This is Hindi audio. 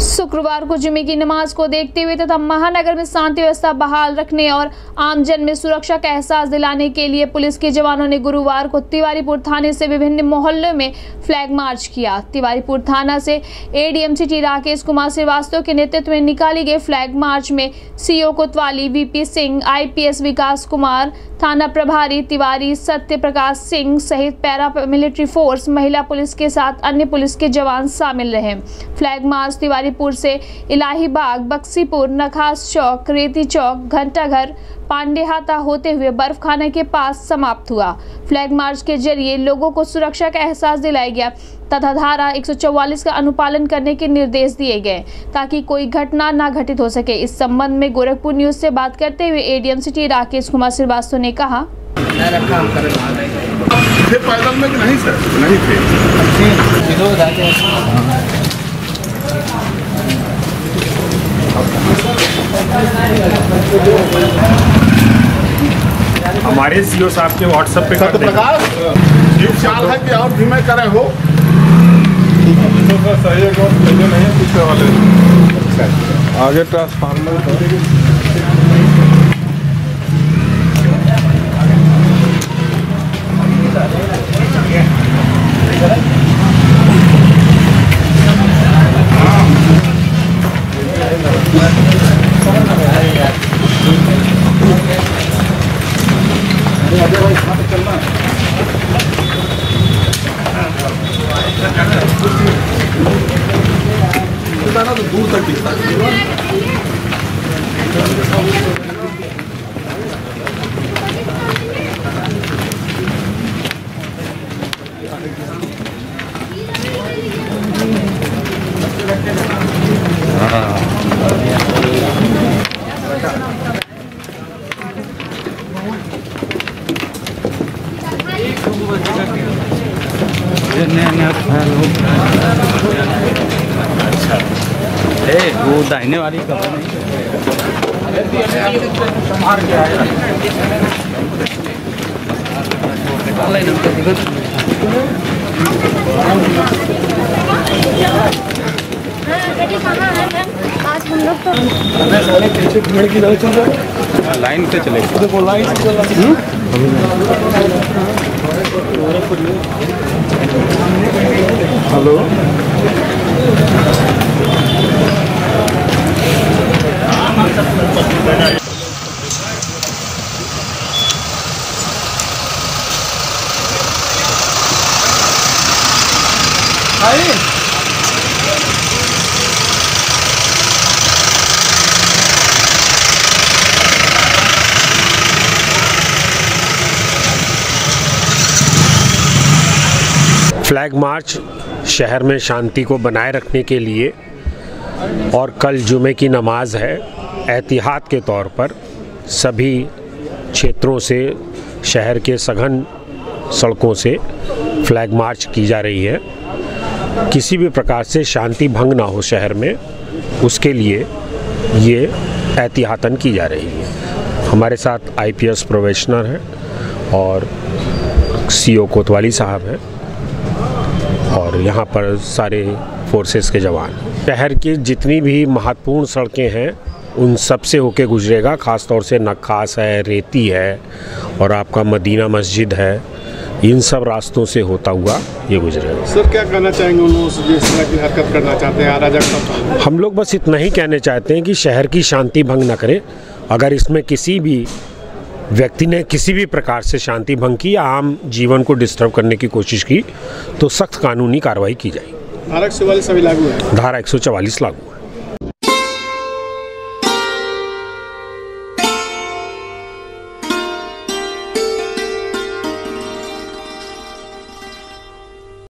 शुक्रवार को जुमे की नमाज को देखते हुए तथा महानगर में शांति व्यवस्था बहाल रखने और आमजन में सुरक्षा का एहसास दिलाने के लिए पुलिस के जवानों ने गुरुवार को तिवारीपुर थाने से विभिन्न मोहल्लों में फ्लैग मार्च किया। तिवारीपुर थाना से एडीएमसीटी राकेश कुमार श्रीवास्तव के नेतृत्व में निकाली गई फ्लैग मार्च में सीओ कोतवाली वीपी सिंह, आईपीएस विकास कुमार, थाना प्रभारी तिवारी सत्य प्रकाश सिंह सहित पैरा मिलिट्री फोर्स, महिला पुलिस के साथ अन्य पुलिस के जवान शामिल रहे। फ्लैग मार्च तिवारीपुर से इलाही बाग, बक्सीपुर, नखास चौक, रेती चौक, घंटाघर, पांडेहाता होते हुए बर्फखाने के पास समाप्त हुआ। फ्लैग मार्च के जरिए लोगों को सुरक्षा का एहसास दिलाया गया तथा धारा 144 का अनुपालन करने के निर्देश दिए गए ताकि कोई घटना न घटित हो सके। इस संबंध में गोरखपुर न्यूज से बात करते हुए एडीएमसीटी राकेश कुमार श्रीवास्तव ने कहा, पैदल में नहीं सर, नहीं थे। हमारे सीओ साहब के व्हाट्सएप पे कर देना। ख्याल है कि और भी मैं करे हो तो सही है, नहीं है पीछे वाले आगे ट्रांसफार्मर तो दूर तक दिखता है। वो दाहिने वाली कवर नहीं आज हम लोग तो पीछे भीड़ की तरह चल रहा है, लाइन से चले लाइन से चल रहा है। हेलो फ्लैग मार्च शहर में शांति को बनाए रखने के लिए और कल जुमे की नमाज है, एहतियात के तौर पर सभी क्षेत्रों से शहर के सघन सड़कों से फ्लैग मार्च की जा रही है। किसी भी प्रकार से शांति भंग ना हो शहर में, उसके लिए ये एहतियातन की जा रही है। हमारे साथ आईपीएस प्रोबेशनर हैं और सीओ कोतवाली साहब हैं और यहाँ पर सारे फोर्सेस के जवान। शहर की जितनी भी महत्वपूर्ण सड़कें हैं उन सब से होके गुजरेगा, ख़ास तौर से नखास है, रेती है और आपका मदीना मस्जिद है, इन सब रास्तों से होता हुआ ये गुजरेगा। सर क्या कहना चाहेंगे उन लोगों से जो इस तरह की हरकत करना चाहते हैं अराजकता? हम लोग बस इतना ही कहने चाहते हैं कि शहर की शांति भंग न करें। अगर इसमें किसी भी व्यक्ति ने किसी भी प्रकार से शांति भंग की या आम जीवन को डिस्टर्ब करने की कोशिश की तो सख्त कानूनी कार्रवाई की जाएगी। धारा 144 अभी लागू है। धारा 144 लागू।